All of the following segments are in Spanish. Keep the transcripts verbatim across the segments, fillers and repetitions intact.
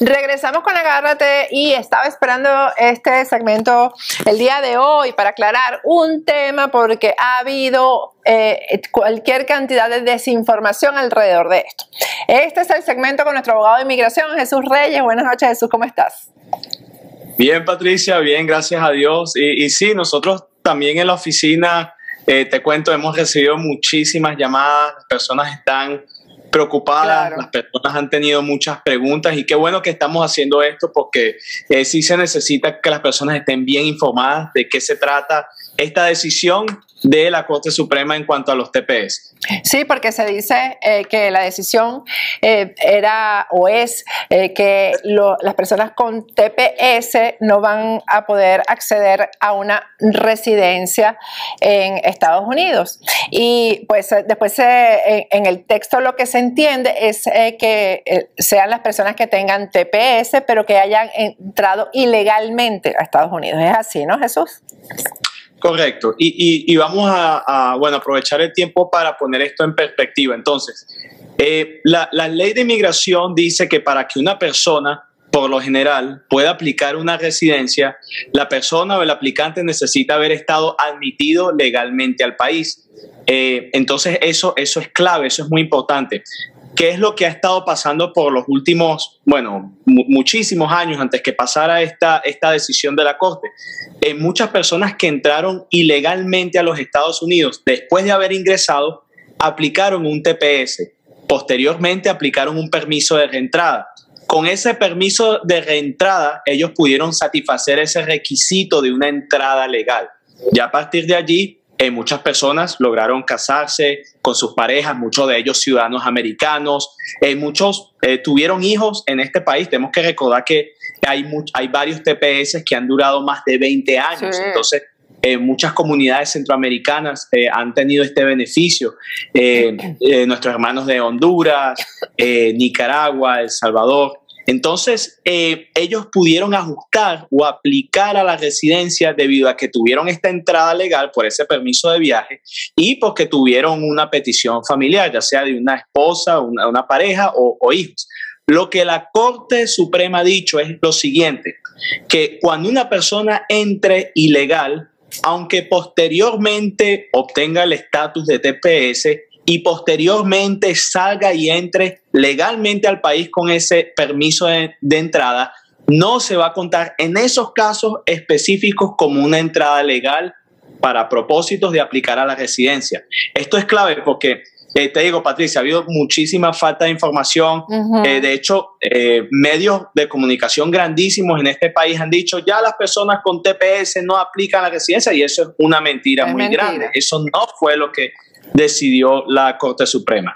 Regresamos con Agárrate y estaba esperando este segmento el día de hoy para aclarar un tema porque ha habido eh, cualquier cantidad de desinformación alrededor de esto. Este es el segmento con nuestro abogado de inmigración, Jesús Reyes. Buenas noches, Jesús, ¿cómo estás? Bien, Patricia, bien, gracias a Dios. Y, y sí, nosotros también en la oficina, eh, te cuento, hemos recibido muchísimas llamadas, las personas están preocupadas, claro. Las personas han tenido muchas preguntas y qué bueno que estamos haciendo esto porque eh, sí se necesita que las personas estén bien informadas de qué se trata esta decisión de la Corte Suprema en cuanto a los T P S. Sí, porque se dice eh, que la decisión eh, era o es eh, que lo, las personas con T P S no van a poder acceder a una residencia en Estados Unidos. Y pues después eh, en el texto lo que se entiende es eh, que eh, sean las personas que tengan T P S pero que hayan entrado ilegalmente a Estados Unidos. Es así, ¿no, Jesús? Correcto. Y, y, y vamos a, a bueno, aprovechar el tiempo para poner esto en perspectiva. Entonces, eh, la, la ley de inmigración dice que para que una persona, por lo general, pueda aplicar una residencia, la persona o el aplicante necesita haber estado admitido legalmente al país. Eh, entonces, eso, eso es clave, eso es muy importante. ¿Qué es lo que ha estado pasando por los últimos, bueno, muchísimos años antes que pasara esta, esta decisión de la Corte? Eh, muchas personas que entraron ilegalmente a los Estados Unidos después de haber ingresado aplicaron un T P S. Posteriormente aplicaron un permiso de reentrada. Con ese permiso de reentrada ellos pudieron satisfacer ese requisito de una entrada legal. Ya a partir de allí, Eh, muchas personas lograron casarse con sus parejas, muchos de ellos ciudadanos americanos, eh, muchos eh, tuvieron hijos en este país. Tenemos que recordar que hay, hay varios T P S que han durado más de veinte años, sí. Entonces eh, muchas comunidades centroamericanas eh, han tenido este beneficio. Eh, eh, nuestros hermanos de Honduras, eh, Nicaragua, El Salvador. Entonces, eh, ellos pudieron ajustar o aplicar a la residencia debido a que tuvieron esta entrada legal por ese permiso de viaje y porque tuvieron una petición familiar, ya sea de una esposa, una, una pareja o, o hijos. Lo que la Corte Suprema ha dicho es lo siguiente, que cuando una persona entre ilegal, aunque posteriormente obtenga el estatus de T P S, y posteriormente salga y entre legalmente al país con ese permiso de, de entrada, no se va a contar en esos casos específicos como una entrada legal para propósitos de aplicar a la residencia. Esto es clave porque, eh, te digo, Patricia, ha habido muchísima falta de información. Uh-huh. eh, de hecho, eh, medios de comunicación grandísimos en este país han dicho ya las personas con T P S no aplican a la residencia y eso es una mentira es muy mentira. grande. Eso no fue lo que decidió la Corte Suprema.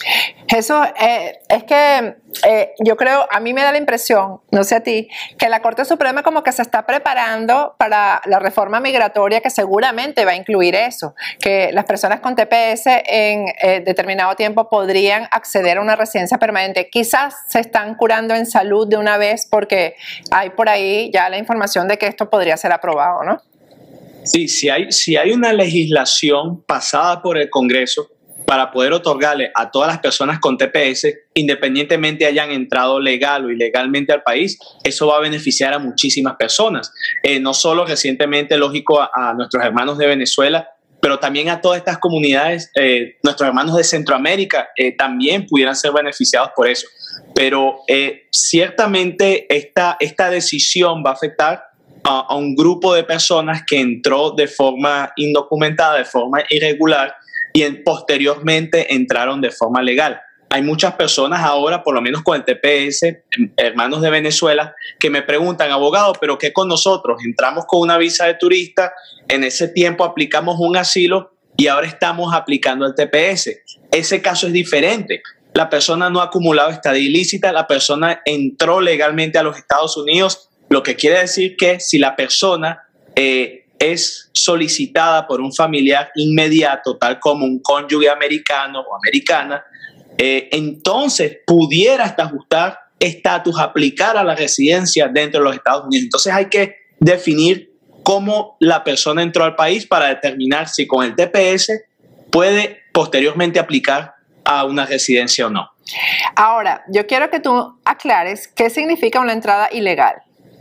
Jesús, eh, es que eh, yo creo, a mí me da la impresión, no sé a ti, que la Corte Suprema como que se está preparando para la reforma migratoria que seguramente va a incluir eso, que las personas con T P S en eh, determinado tiempo podrían acceder a una residencia permanente. Quizás se están curando en salud de una vez porque hay por ahí ya la información de que esto podría ser aprobado, ¿no? Sí, si hay, si hay una legislación pasada por el Congreso para poder otorgarle a todas las personas con T P S, independientemente hayan entrado legal o ilegalmente al país, eso va a beneficiar a muchísimas personas. Eh, no solo recientemente, lógico, a, a nuestros hermanos de Venezuela, pero también a todas estas comunidades, eh, nuestros hermanos de Centroamérica eh, también pudieran ser beneficiados por eso. Pero eh, ciertamente esta, esta decisión va a afectar a, a un grupo de personas que entró de forma indocumentada, de forma irregular, y en, posteriormente entraron de forma legal. Hay muchas personas ahora, por lo menos con el T P S, hermanos de Venezuela, que me preguntan, abogado, ¿pero qué con nosotros? Entramos con una visa de turista, en ese tiempo aplicamos un asilo y ahora estamos aplicando el T P S. Ese caso es diferente. La persona no ha acumulado estadía ilícita, la persona entró legalmente a los Estados Unidos, lo que quiere decir que si la persona eh, es solicitada por un familiar inmediato, tal como un cónyuge americano o americana, eh, entonces pudiera hasta ajustar estatus, aplicar a la residencia dentro de los Estados Unidos. Entonces hay que definir cómo la persona entró al país para determinar si con el T P S puede posteriormente aplicar a una residencia o no. Ahora, yo quiero que tú aclares qué significa una entrada ilegal.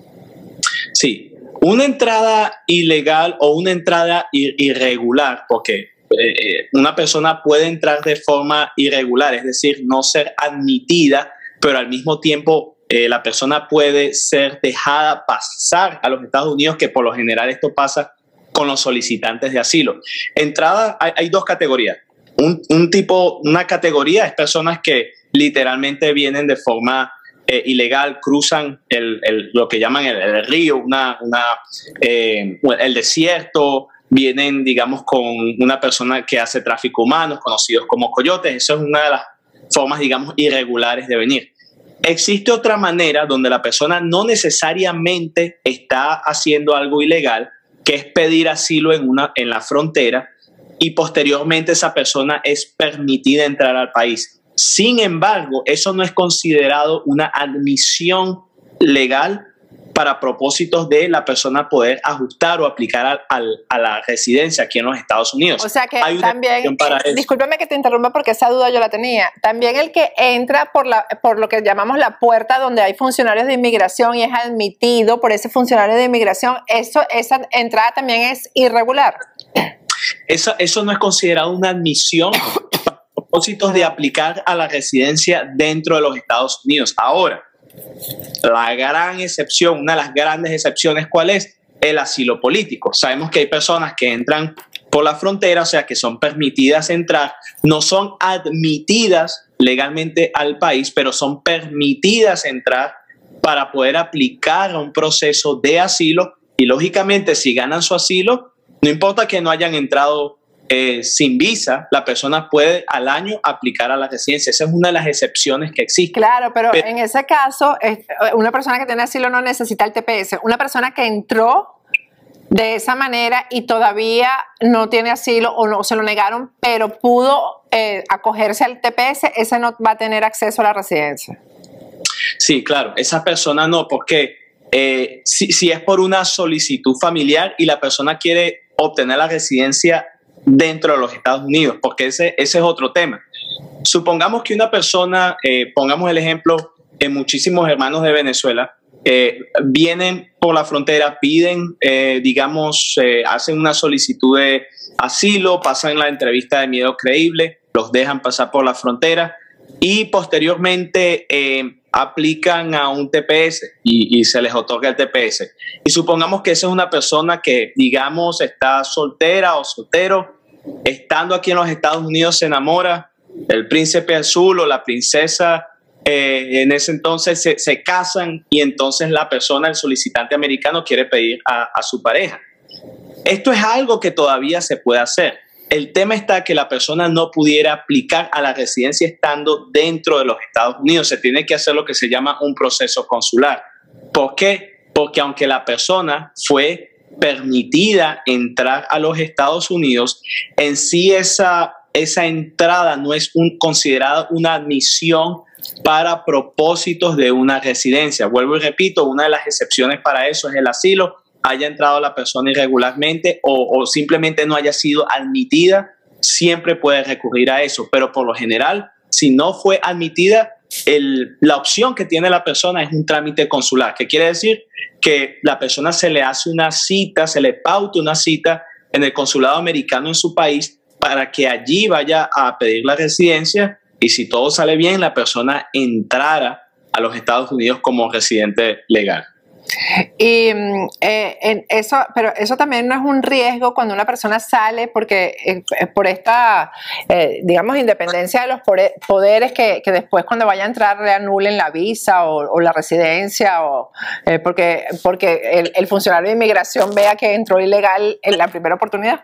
Sí, una entrada ilegal o una entrada ir irregular, porque eh, una persona puede entrar de forma irregular, es decir, no ser admitida, pero al mismo tiempo eh, la persona puede ser dejada pasar a los Estados Unidos, que por lo general esto pasa con los solicitantes de asilo. Entrada, hay, hay dos categorías. Un, un tipo, una categoría es personas que literalmente vienen de forma eh, ilegal, cruzan el, el, lo que llaman el, el río, una, una, eh, el desierto, vienen, digamos, con una persona que hace tráfico humano, conocidos como coyotes. Eso es una de las formas, digamos, irregulares de venir. Existe otra manera donde la persona no necesariamente está haciendo algo ilegal, que es pedir asilo en, una, en la frontera, y posteriormente esa persona es permitida entrar al país. Sin embargo, eso no es considerado una admisión legal para propósitos de la persona poder ajustar o aplicar al, al, a la residencia aquí en los Estados Unidos. O sea que Hay una también, para eh, discúlpeme que te interrumpa porque esa duda yo la tenía, también el que entra por, la, por lo que llamamos la puerta donde hay funcionarios de inmigración y es admitido por ese funcionario de inmigración, eso, esa entrada también es irregular. Eso, eso no es considerado una admisión para propósitos de aplicar a la residencia dentro de los Estados Unidos. Ahora, la gran excepción, una de las grandes excepciones, ¿cuál es? El asilo político. Sabemos que hay personas que entran por la frontera, o sea, que son permitidas entrar, no son admitidas legalmente al país, pero son permitidas entrar para poder aplicar a un proceso de asilo y, lógicamente, si ganan su asilo, no importa que no hayan entrado eh, sin visa, la persona puede al año aplicar a la residencia. Esa es una de las excepciones que existen. Claro, pero, pero en ese caso, una persona que tiene asilo no necesita el T P S. Una persona que entró de esa manera y todavía no tiene asilo o no se lo negaron, pero pudo eh, acogerse al T P S, ese no va a tener acceso a la residencia. Sí, claro, esa persona no, porque eh, si, si es por una solicitud familiar y la persona quiere obtener la residencia dentro de los Estados Unidos, porque ese, ese es otro tema. Supongamos que una persona, eh, pongamos el ejemplo, en muchísimos hermanos de Venezuela, eh, vienen por la frontera, piden, eh, digamos, eh, hacen una solicitud de asilo, pasan la entrevista de miedo creíble, los dejan pasar por la frontera y posteriormente eh, aplican a un T P S y, y se les otorga el T P S. Y supongamos que esa es una persona que, digamos, está soltera o soltero, estando aquí en los Estados Unidos se enamora del príncipe azul o la princesa, eh, en ese entonces se, se casan y entonces la persona, el solicitante americano, quiere pedir a, a su pareja. Esto es algo que todavía se puede hacer. El tema está que la persona no pudiera aplicar a la residencia estando dentro de los Estados Unidos. Se tiene que hacer lo que se llama un proceso consular. ¿Por qué? Porque aunque la persona fue permitida entrar a los Estados Unidos, en sí esa, esa entrada no es un, considerada una admisión para propósitos de una residencia. Vuelvo y repito, una de las excepciones para eso es el asilo, haya entrado la persona irregularmente o, o simplemente no haya sido admitida, siempre puede recurrir a eso, pero por lo general, si no fue admitida, el, la opción que tiene la persona es un trámite consular, que quiere decir que la persona se le hace una cita, se le pauta una cita en el consulado americano en su país para que allí vaya a pedir la residencia y si todo sale bien, la persona entrara a los Estados Unidos como residente legal. Y eh, en eso, pero eso también no es un riesgo cuando una persona sale, porque eh, por esta, eh, digamos, independencia de los poderes que, que después cuando vaya a entrar le anulen la visa o, o la residencia, o eh, porque, porque el, el funcionario de inmigración vea que entró ilegal en la primera oportunidad.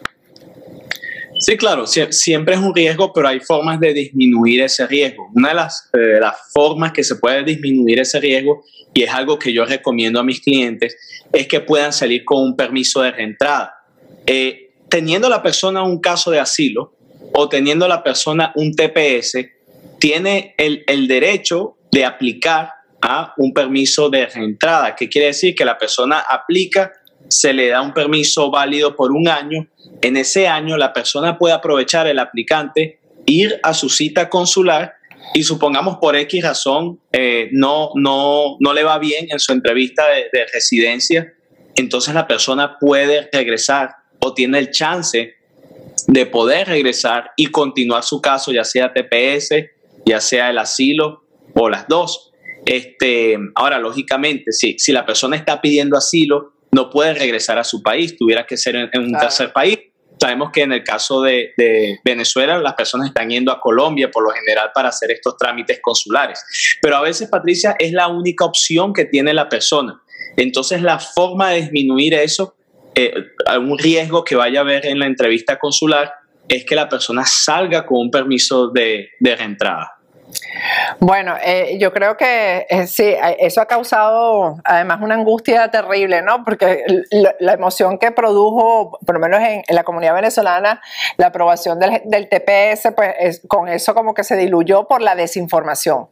Sí, claro, siempre es un riesgo, pero hay formas de disminuir ese riesgo. Una de las, eh, las formas que se puede disminuir ese riesgo, y es algo que yo recomiendo a mis clientes, es que puedan salir con un permiso de reentrada. Eh, teniendo la persona un caso de asilo o teniendo la persona un T P S, tiene el, el derecho de aplicar a un permiso de reentrada. ¿Qué quiere decir? Que la persona aplica, se le da un permiso válido por un año. En ese año la persona puede aprovechar, el aplicante, ir a su cita consular y supongamos por X razón eh, no, no, no le va bien en su entrevista de, de residencia, entonces la persona puede regresar o tiene el chance de poder regresar y continuar su caso, ya sea T P S, ya sea el asilo o las dos. Este, ahora, lógicamente, si, si la persona está pidiendo asilo, no puede regresar a su país, tuviera que ser en, en un claro. tercer país. Sabemos que en el caso de, de Venezuela, las personas están yendo a Colombia por lo general para hacer estos trámites consulares. Pero a veces, Patricia, es la única opción que tiene la persona. Entonces, la forma de disminuir eso, eh, un riesgo que vaya a haber en la entrevista consular, es que la persona salga con un permiso de, de reentrada. Bueno, eh, yo creo que eh, sí, eso ha causado además una angustia terrible, ¿no? Porque la, la emoción que produjo, por lo menos en, en la comunidad venezolana, la aprobación del, del T P S, pues es, con eso como que se diluyó por la desinformación.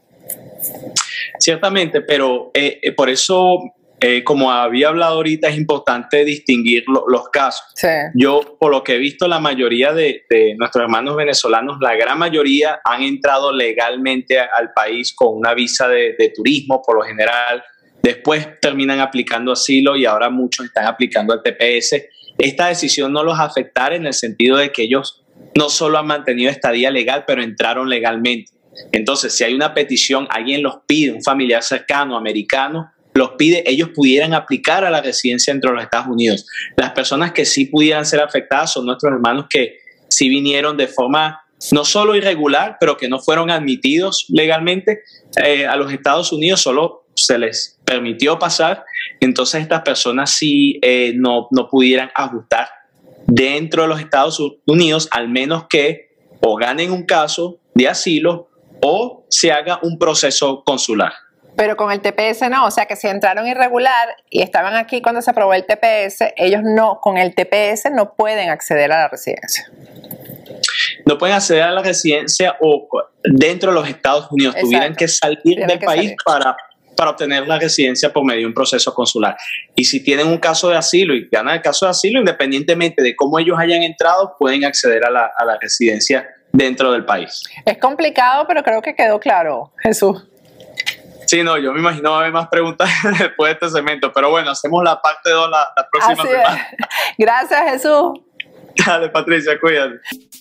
Ciertamente, pero eh, eh, por eso... Eh, como había hablado ahorita, es importante distinguir lo, los casos. Sí. Yo, por lo que he visto, la mayoría de, de nuestros hermanos venezolanos, la gran mayoría han entrado legalmente a, al país con una visa de, de turismo, por lo general. Después terminan aplicando asilo y ahora muchos están aplicando el T P S. Esta decisión no los afectará en el sentido de que ellos no solo han mantenido estadía legal, pero entraron legalmente. Entonces, si hay una petición, alguien los pide, un familiar cercano, americano, los pide, ellos pudieran aplicar a la residencia dentro de los Estados Unidos. Las personas que sí pudieran ser afectadas son nuestros hermanos que sí vinieron de forma no solo irregular, pero que no fueron admitidos legalmente eh, a los Estados Unidos, solo se les permitió pasar. Entonces estas personas sí eh, no, no pudieran ajustar dentro de los Estados Unidos, al menos que o ganen un caso de asilo o se haga un proceso consular. Pero con el T P S no, o sea que si entraron irregular y estaban aquí cuando se aprobó el T P S, ellos no, con el T P S no pueden acceder a la residencia. No pueden acceder a la residencia o dentro de los Estados Unidos. Exacto. Tuvieran que salir Tienen del que país salir. para, para obtener la residencia por medio de un proceso consular. Y si tienen un caso de asilo y ganan el caso de asilo, independientemente de cómo ellos hayan entrado, pueden acceder a la, a la residencia dentro del país. Es complicado, pero creo que quedó claro, Jesús. Sí, no, yo me imagino va a haber más preguntas después de este segmento, pero bueno, hacemos la parte dos la, la próxima semana. Gracias, Jesús. Dale, Patricia, cuídate.